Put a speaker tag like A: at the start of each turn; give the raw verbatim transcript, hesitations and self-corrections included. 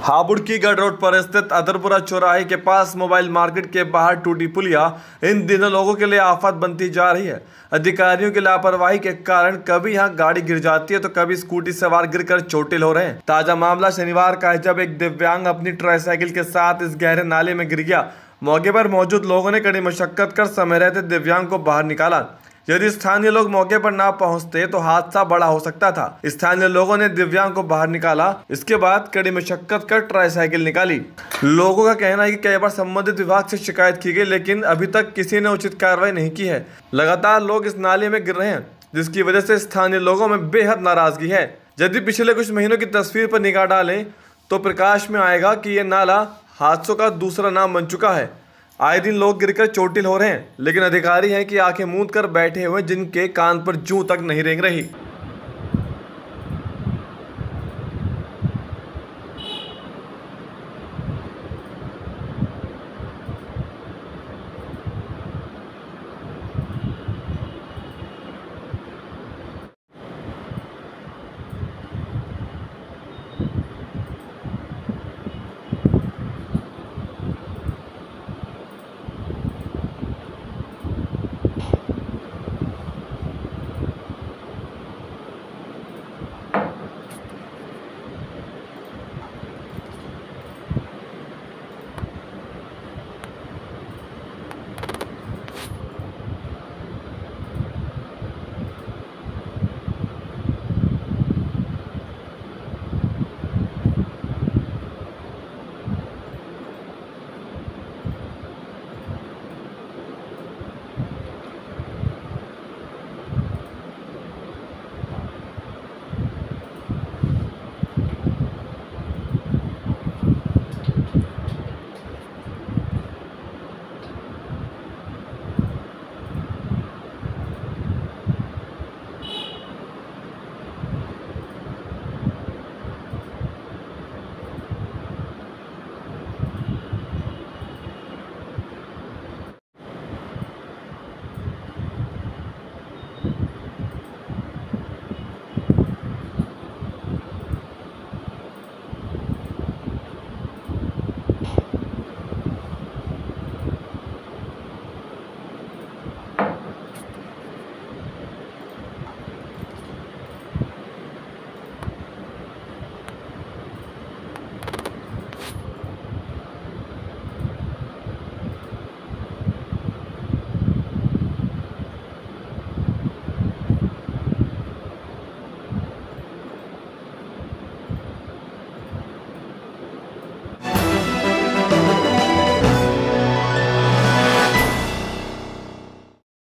A: हापुड़ की गढ़ रोड पर स्थित अदरपुरा चौराहे के पास मोबाइल मार्केट के बाहर टूटी पुलिया इन दिनों लोगों के लिए आफत बनती जा रही है। अधिकारियों की लापरवाही के कारण कभी यहां गाड़ी गिर जाती है तो कभी स्कूटी सवार गिरकर चोटिल हो रहे हैं। ताजा मामला शनिवार का है, जब एक दिव्यांग अपनी ट्राईसाइकिल के साथ इस गहरे नाले में गिर गया। मौके पर मौजूद लोगों ने कड़ी मशक्कत कर समय रहते दिव्यांग को बाहर निकाला। यदि स्थानीय लोग मौके पर ना पहुंचते तो हादसा बड़ा हो सकता था। स्थानीय लोगों ने दिव्यांग को बाहर निकाला। इसके बाद कड़ी मशक्कत कर ट्राईसाइकिल निकाली। लोगों का कहना है कि कई बार संबंधित विभाग से शिकायत की गई, लेकिन अभी तक किसी ने उचित कार्रवाई नहीं की है। लगातार लोग इस नाले में गिर रहे हैं, जिसकी वजह से स्थानीय लोगों में बेहद नाराजगी है। यदि पिछले कुछ महीनों की तस्वीर पर निगाह डालें तो प्रकाश में आएगा कि यह नाला हादसों का दूसरा नाम बन चुका है। आए दिन लोग गिरकर चोटिल हो रहे हैं, लेकिन अधिकारी हैं कि आंखें मूंद कर बैठे हुए, जिनके कान पर जूं तक नहीं रेंग रही।